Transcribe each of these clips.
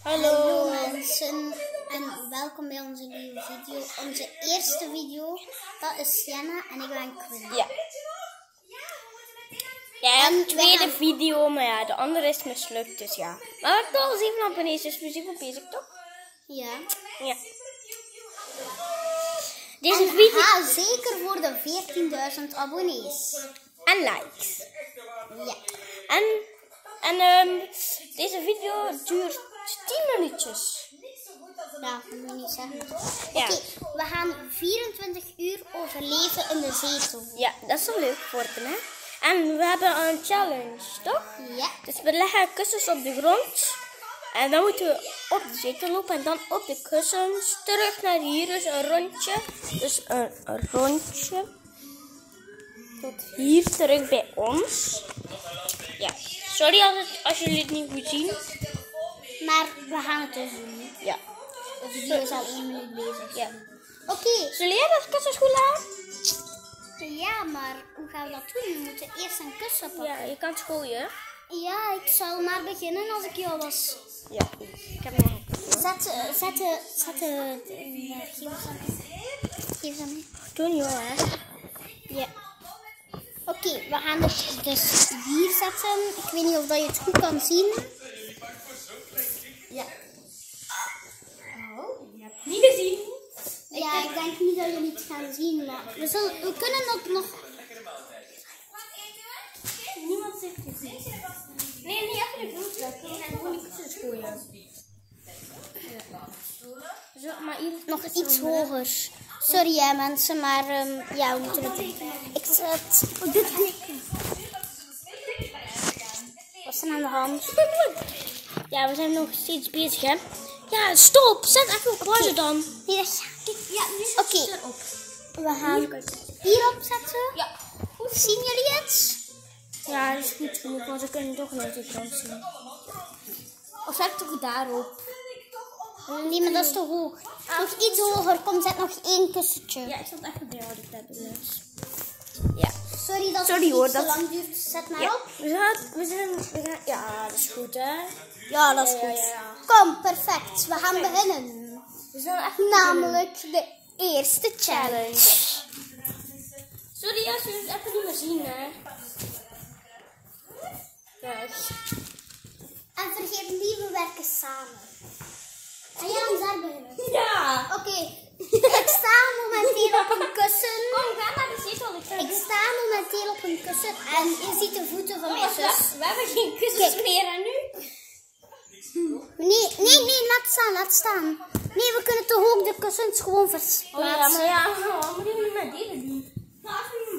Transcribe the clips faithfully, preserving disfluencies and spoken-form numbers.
Hallo. Hallo mensen en welkom bij onze nieuwe video. Onze eerste video, dat is Sienna en ik ben Quinn. Ja. Ja, En de tweede gaan... video, maar ja, de andere is mislukt, dus ja. Maar we hebben toch zeven abonnees, dus we zijn goed bezig, toch? Ja. Ja. Deze En video... ga zeker voor de veertienduizend abonnees. En likes. Ja. En, en um, deze video duurt tien minuutjes. Ja, dat moet je niet zeggen. Ja. Oké, okay, we gaan vierentwintig uur overleven in de zetel. Ja, dat is wel leuk voor hem, hè? En we hebben een challenge, toch? Ja. Dus we leggen kussens op de grond. En dan moeten we op de zetel lopen en dan op de kussens terug naar hier. Dus een rondje. Dus een, een rondje. Tot hier terug bij ons. Ja. Sorry als, het, als jullie het niet goed zien. Maar we gaan het dus doen. Ja. De video is al één minuut bezig. Ja. Oké. Okay. Zullen jij dat kussens goed leggen? Ja, maar hoe gaan we dat doen? We moeten eerst een kussen pakken. Ja, je kan schooien. Ja, ik zal maar beginnen als ik jou was. Ja, ik heb nog een kussen. Zet, zet, zet, zet de... Geef eens aan mij. Geef eens aan mij. Doe niet wel, hè? Ja. Oké, okay, we gaan het dus hier zetten. Ik weet niet of dat je het goed kan zien. Ja. Oh, je hebt het niet gezien. Ja, ik denk niet dat jullie het gaan zien, maar we, zullen, we kunnen het nog... Niemand zegt het niet. Nee, niet echt de groep. We gaan gewoon die kussens gooien. Zo, maar hier nog iets hoger. Sorry hè mensen, maar um, ja, we moeten het doen. Ik zet... Oh, dit ga ik... Wat is er aan de hand? Ja, we zijn nog steeds bezig, hè? Ja, stop! Zet even op pauze dan. Nee, dat gaat niet. Ja, nu Oké, okay. erop. We gaan hierop zetten. Ja. Goed, zien jullie het? Ja, dat is goed genoeg, want we kunnen toch nooit de grond zien. Of zet toch daarop? Nee, maar dat is te hoog. Nog iets hoger. Kom, zet nog één kussentje. Ja, ik zal het even bij houden, dat dus. Ja. Sorry dat Sorry, het hoor, iets dat... te lang duurt. Zet maar ja. op. We gaan, we zijn, we gaan... Ja, dat is goed, hè? Ja, dat is ja, goed. Ja, ja, ja. Kom, perfect. We gaan okay. beginnen. We zullen even Namelijk beginnen. De eerste challenge. Sorry als jullie het even niet meer zien, hè? Kijk. En vergeet niet, we werken samen. Ga jij ons daar beginnen? Ja! Oké. Okay. Ik sta momenteel op een kussen. Kom, ga naar de zetel. Ik sta momenteel op een kussen en je ziet de voeten van mijn zus. We hebben geen kussens Kijk. meer en nu? Nee, nee, nee, laat staan, laat staan. Nee, we kunnen toch ook de kussens gewoon verplaatsen. Oh ja, maar ja, wat moet je nu met deze doen? Nou,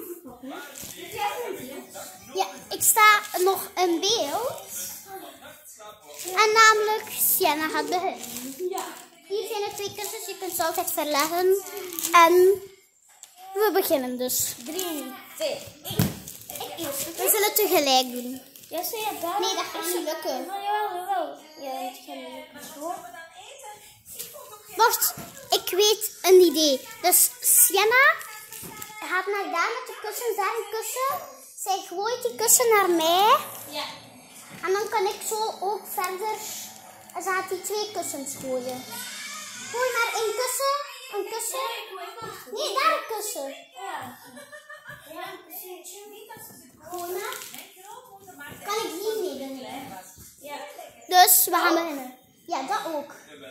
ja, ik sta nog in beeld. En namelijk, Sienna gaat beginnen. Ja. Hier zijn er twee kussens, je kunt ze altijd verleggen. En we beginnen dus. drie, twee, één. Ik eerst. We zullen het tegelijk doen. Ja, zie je dat? Nee, dat gaat niet lukken. Oh, jawel, jawel. Ja, het gaat niet lukken. Wacht, ik weet een idee. Dus Sienna gaat naar daar met de kussen, daar een kussen. Zij gooit die kussen naar mij. Ja. En dan kan ik zo ook verder. En ze gaat die twee kussens gooien. Gooi maar één kussen. Een kussen. Nee, daar een kussen. Ja. Gooi maar. Kan ik hier mee beginnen? Ja. Dus we gaan beginnen. Ja, dat ook.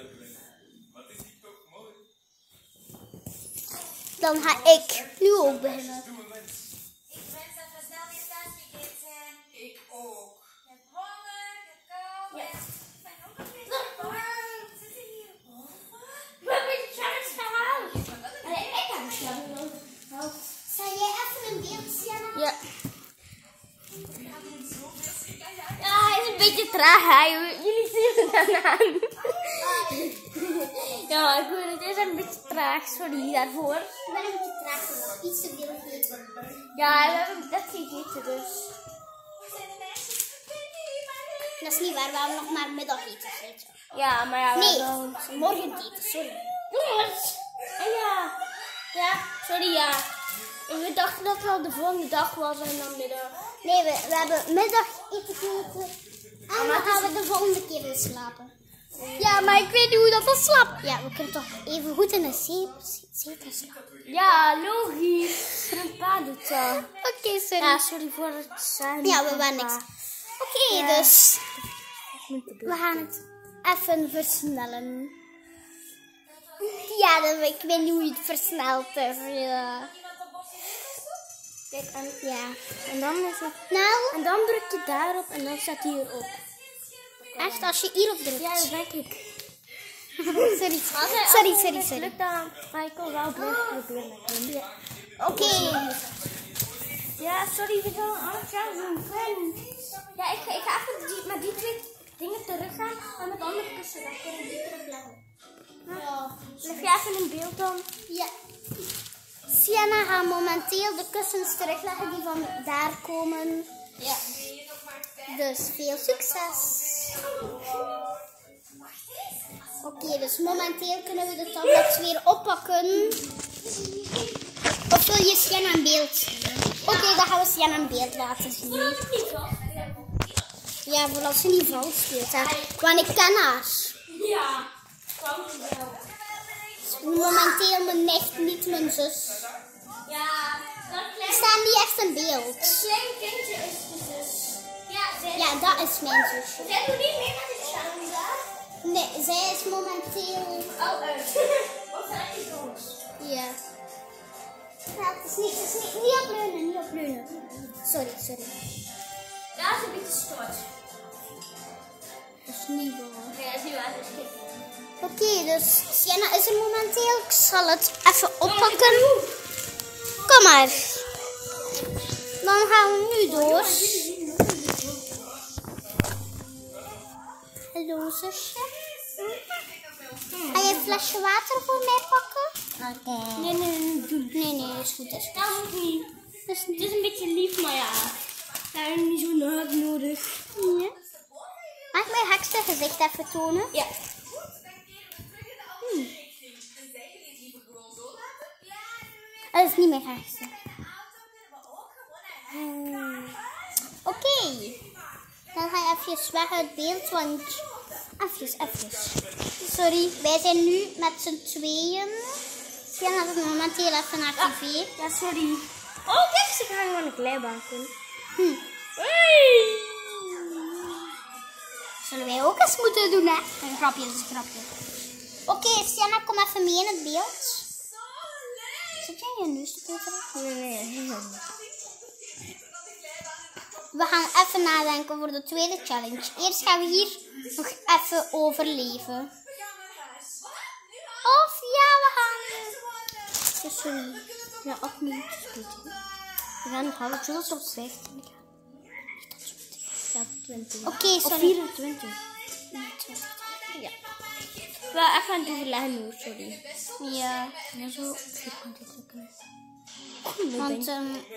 Dan ga ik nu ook beginnen. Ik wens dat we snel weer thuis weekend zijn. Ik ook. Ik heb honger, ik heb kou. Ja. Ik ben ook een beetje warm. We zitten hier. We hebben de challenge gehaald. Nee, ik heb de challenge gehaald. Zou jij even een beeld, Sienna? Ja. Ja, hij is een beetje traag. Hè. Jullie zien het dan aan. Ja, ik weet het. Het is een beetje traag. Sorry daarvoor. Ik ben een beetje traag geworden. Iets te veel gegeten. Ja, we hebben dat gegeten dus. Dat is niet waar. We hebben nog maar middageten gegeten. Ja, maar ja. Nee, wel... morgeneten. Sorry. Jongens. En ja. Ja, sorry ja. We dachten dat het al de volgende dag was en dan middag. Nee, we, we hebben middageten gegeten. En dan gaan we de volgende keer weer slapen. Ja, maar ik weet niet hoe dat slaapt. Ja, we kunnen toch even goed in een zetel slapen. Ja, logisch. Mijn pa doet dat. Oké, sorry. Ja, sorry voor het zijn. Ja, we waren niks. Oké, Ja. dus we gaan het even versnellen. Ja, dat, ik weet niet hoe je het versnelt. Dus, ja. Kijk, en, Ja. en dan is het... Nou, En dan druk je daarop en dan staat hij hierop. echt als je hierop drukt. Ja, dat denk ik. Sorry, Als hij- sorry, als hij sorry, sorry. mislukt, dan ga ik al wel blijven proberen met hem. Ja. Oké. Ja, sorry, we gaan anders gaan zo'n friend. Ja, ik, ik ga even die, met die twee dingen terug gaan en met andere kussen, dan kunnen we die terugleggen. Ja. Leg je even in beeld dan? Ja. Sienna gaat momenteel de kussens terugleggen die van daar komen. Ja. Dus veel succes. Oké, dus momenteel kunnen we de tablets weer oppakken. Of wil je Sienna in beeld? Oké, dan gaan we Sienna in beeld laten zien. Ja, vooral als ze niet vals speelt. Hè. Want ik ken haar. Ja, fout wel. Momenteel mijn nicht, niet mijn zus. Ja, dat Ze klein, staan niet echt in beeld. klein kindje is de zus. Ja, zij, Ja, dat is mijn zusje. zij doet niet mee met de challenge. Nee, zij is momenteel... Oh, uit. Wat zijn die jongens? Ja. Ja, het is niet, het is niet, niet opleunen, niet opleunen. Sorry, sorry. Dat is een beetje stort. Dat is niet waar. Nee, dat is niet waar, dat is niet. Oké, dus Sienna is er momenteel. Ik zal het even oppakken. Kom maar. Dan gaan we nu door. Hallo zusje. Ga je een flesje water voor mij pakken? Oké. Nee, nee, nee, doe. Nee, nee, is goed. Is goed. Dat moet niet. Het is, het is een beetje lief, maar ja. Daar heb je niet zo'n hulp nodig. Ja. Mag ik mijn gekste gezicht even tonen? Ja. Dat is niet meer gekste. Hmm. Oké. Dan ga je even weg uit beeld, want... Even, even. Sorry, wij zijn nu met z'n tweeën. Sienna zit momenteel even naar tv. Ja, sorry. Oh, kijk, ze gaan gewoon een glijbaan doen. Hm. Hey! Zullen wij ook eens moeten doen, hè? Een grapje, dat is een grapje. Oké, Sienna, kom even mee in het beeld. Zit jij in je neus te peteren? Nee, nee, We gaan even nadenken voor de tweede challenge. Eerst gaan we hier nog even overleven. Of ja, we gaan... Dus, sorry. Ja, acht minuten spelen. We gaan het halen tot op vijftien. Ja, twintig. Oké, okay, Of sorry. vierentwintig. Ja. Wel even aan het overleggen hoor, sorry. Ja, Ja, zo vierkant drukken. want... Um,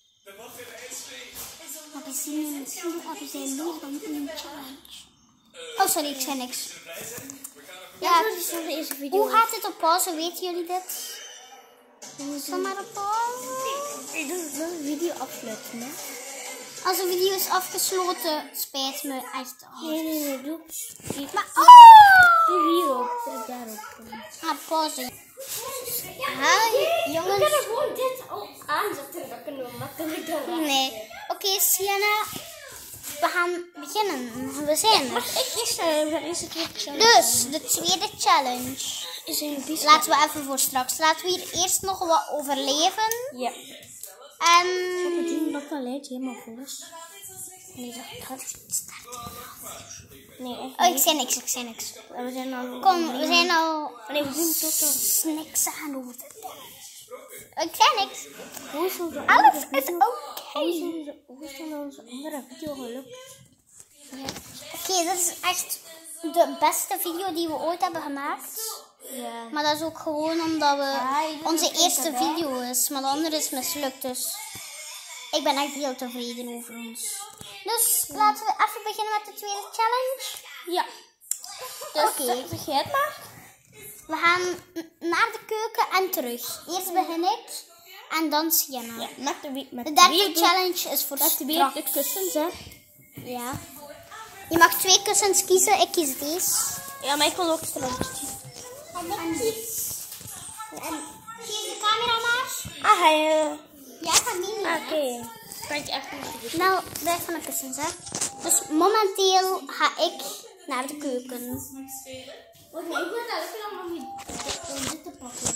maar we zien misschien hebben zij meer dan één challenge. Oh, sorry, ik zei niks. Ja, dat is de eerste video. Hoe gaat het op pauze? Weten jullie dit? Ga maar op pauze. Ik doe wel een video afsluiten, hè? Als de video is afgesloten, spijt me echt hard. Nee, nee, nee, doe. Maar, oh! Doe hierop, druk daarop. Ah, pauze. Ja, We jongens. kunnen gewoon dit al aanzetten, dan kunnen we makkelijk daarop. Nee. Oké, okay, Sienna. We gaan beginnen. We zijn er. Mag ik eerst uh, is het weer challenge? Dus, de tweede challenge. Is een beetje. Laten we even voor straks. Laten we hier eerst nog wat overleven. Ja. En... We doen dat alleen helemaal vol is. Nee, dat gaat Nee, echt Oh, ik zei niks, ik zei niks. We zijn al... Kom, we zijn al... Nee, we doen tot tot... niks aan over de Ik zei niks. Hoe is onze Alles is andere- oké. Hoe is onze- Hoe is dan onze andere video gelukt? Oké, okay, dit is echt de beste video die we ooit hebben gemaakt. Ja. Maar dat is ook gewoon omdat we Ja, je doet onze het eerste erbij. video is. Maar de andere is mislukt, dus ik ben echt heel tevreden over ons. Dus laten we even beginnen met de tweede challenge. Ja. Dus Oké. zeg jij het maar? We gaan n- naar de keuken en terug. Eerst begin ik en dan Sienna. Ja, met de, wie- met De de derde wie- challenge is voor Met de weer straks. de kussens, hè? Ja. Je mag twee kussens kiezen, ik kies deze. Ja, maar ik wil ook strand. En dit. En zie je de camera maar? Ah, hij... Uh... Ja, ik ga mini. Ah, oké. Okay. Ik weet echt niet. Nou, weg van de kussens, hè. Dus momenteel ga ik naar de keuken. Oh nee, ik wil dat ook allemaal niet om dit te pakken.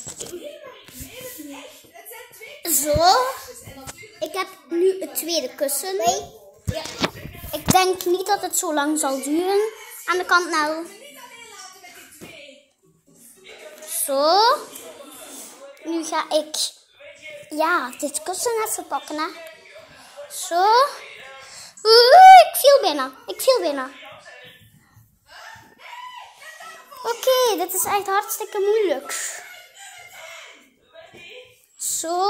Zo. Ik heb nu het tweede kussen. Ja. Ik denk niet dat het zo lang zal duren. Aan de kant nou. Zo. Nu ga ik ja, dit kussen even pakken, hè. Zo. Oeh, ik viel bijna. Ik viel bijna. Oké, okay, dit is echt hartstikke moeilijk. Zo.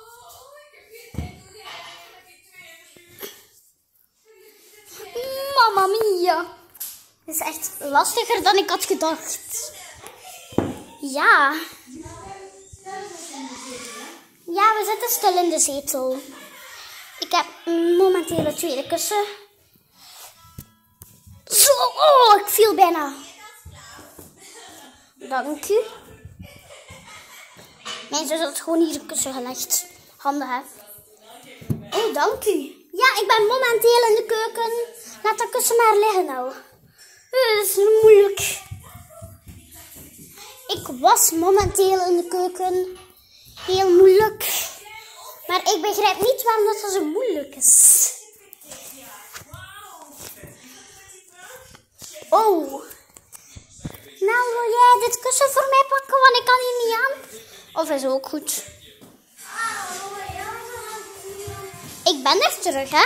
Mamma mia. Dit is echt lastiger dan ik had gedacht. Ja. Ja, we zitten stil in de zetel. Ik heb momenteel het tweede kussen. Zo, oh, ik viel bijna. Dank u. Mijn zus had gewoon hier een kussen gelegd. Handen, hè. Oh, dank u. Ja, ik ben momenteel in de keuken. Laat dat kussen maar liggen nou. Dat is moeilijk. Ik was momenteel in de keuken. Heel moeilijk. Maar ik begrijp niet waarom dat zo moeilijk is. Oh. Nou, wil jij dit kussen voor mij pakken, want ik kan hier niet aan? Of is ook goed? Ik ben er terug, hè?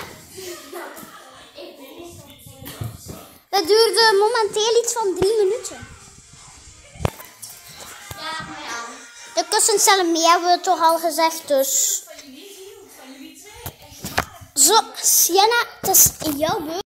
Het duurde momenteel iets van drie minuten. De kussens tellen mee, hebben we toch al gezegd, dus. Zo, Sienna, het is jouw beurt.